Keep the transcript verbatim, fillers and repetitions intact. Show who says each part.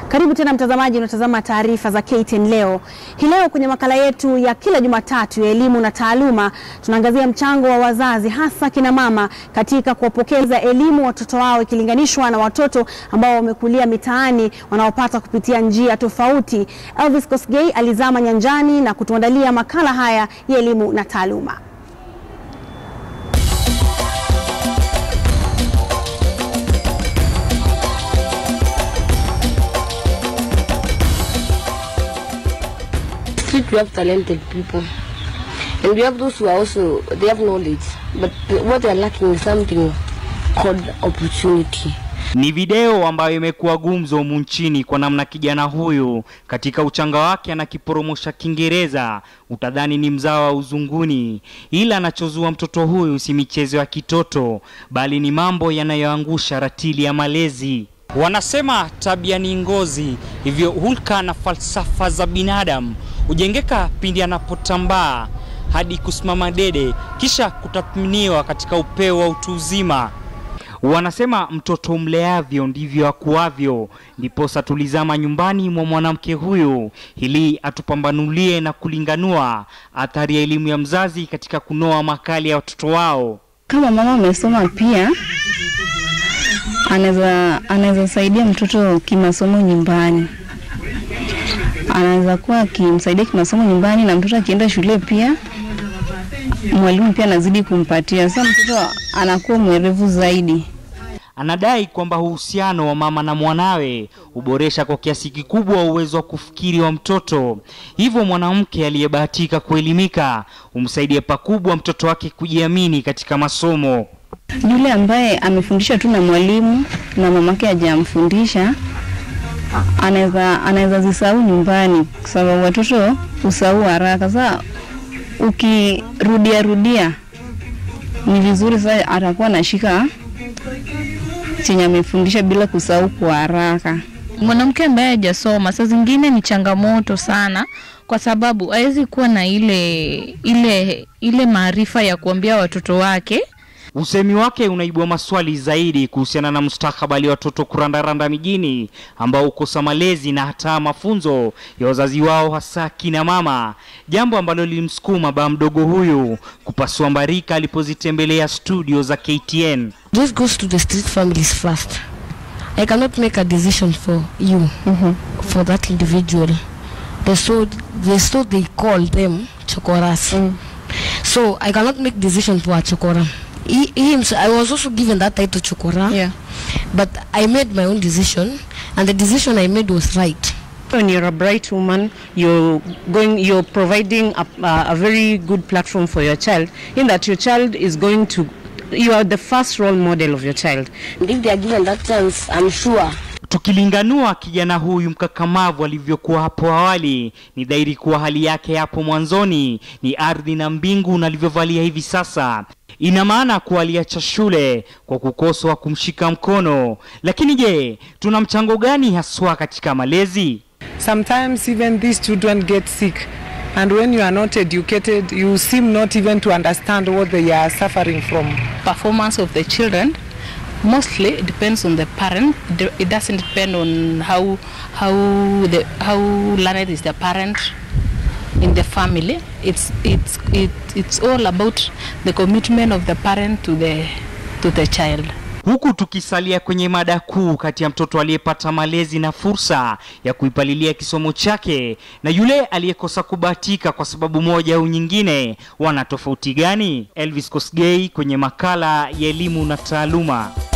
Speaker 1: Karibu tena mtazamaji, unatazama taarifa za K T N leo. Hii leo kwenye makala yetu ya kila Jumatatu ya elimu na taaluma, tunaangazia mchango wa wazazi hasa kina mama katika kuwapokeza elimu watoto wao ikilinganishwa na watoto ambao wamekulia mitaani wanaopata kupitia njia tofauti. Elvis Kosgei alizama nyanjani na kutuandalia makala haya ya elimu na taaluma.
Speaker 2: We have talented people, and we have those who are also, they have knowledge, but what they are lacking is something called opportunity.
Speaker 3: Ni video ambayo imekuwa gumzo humu nchini kwa namna kijana huyu katika uchanga wake anakiporomosha Kiingereza, utadhani ni mzawa wa uzunguni, ila anachozua mtoto huyu si michezo ya kitoto bali ni mambo yanayoangusha ratili ya malezi. Wanasema tabia ni ngozi, hivyo hulka na falsafa za binadamu ujengeka pindi anapotambaa hadi kusimama dede kisha kutathminiwa katika upeo wa utu uzima. Wanasema mtoto mleavyo ndivyo akuavyo, ndiposa tulizama nyumbani mwa mwanamke huyu ili atupambanulie na kulinganua athari ya elimu ya mzazi katika kunoa makali ya watoto wao.
Speaker 4: Kama mama amesoma pia anaweza anaweza saidia mtoto kimasomo nyumbani. Anaweza kuwa akimsaidia kimasomo nyumbani na mtoto akienda shule pia mwalimu pia anazidi kumpatia. Sasa mtoto anakuwa mwerevu zaidi.
Speaker 3: Anadai kwamba uhusiano wa mama na mwanawe uboresha kwa kiasi kikubwa uwezo wa kufikiri wa mtoto. Hivyo mwanamke aliyebahatika kuelimika umsaidia pakubwa mtoto wake kujiamini katika masomo.
Speaker 4: Yule ambaye amefundishwa tu na mwalimu na mamake hajamfundisha anaweza anaweza zisahau nyumbani, kwa sababu watoto usahau haraka. Sasa ukirudia rudia ni vizuri, sasa atakuwa anashika chenye amefundisha bila kusahau kwa haraka.
Speaker 5: Mwanamke ambaye hajasoma saa zingine ni changamoto sana, kwa sababu hawezi kuwa na ile ile ile maarifa ya kuambia watoto wake.
Speaker 3: Usemi wake unaibua maswali zaidi kuhusiana na mustakabali wa watoto kurandaranda mijini ambao ukosa malezi na hata mafunzo ya wazazi wao hasa kina mama, jambo ambalo lilimsukuma baba mdogo huyu kupasua mbarika alipozitembelea studio za K T N.
Speaker 2: This goes to the street families first. I cannot make a decision for you, mm-hmm. for that individual. They so they so they call them chokoras. Mm. So I cannot make decision for a chokora. He, he himself, I was also given that title chokora. Yeah. But I made my own decision, and the decision I made was right.
Speaker 6: When you're a bright woman, you're going, you're providing a, a very good platform for your child, in that your child is going to, you are the first role model of your child.
Speaker 2: And if they are given that chance, I'm sure.
Speaker 3: Tukilinganua kijana huyu mkakamavu alivyokuwa hapo awali, ni dhahiri kuwa hali yake hapo mwanzoni ni ardhi na mbingu na alivyovalia hivi sasa. Ina maana kuwa aliacha shule kwa kukosa kumshika mkono. Lakini je, tuna mchango gani haswa katika malezi?
Speaker 7: Sometimes even these children get sick, and when you are not educated, you seem not even to understand what they are suffering from.
Speaker 5: Performance of the children mostly it depends on the parent. It doesn't depend on how how the how learned is the parent in the family. It's it's it, it's all about the commitment of the parent to the to the child.
Speaker 3: Huku tukisalia kwenye mada kuu kati ya mtoto aliyepata malezi na fursa ya kuipalilia kisomo chake na yule aliyekosa kubahatika kwa sababu moja au nyingine, wana tofauti gani? Elvis Kosgei kwenye makala ya elimu na taaluma.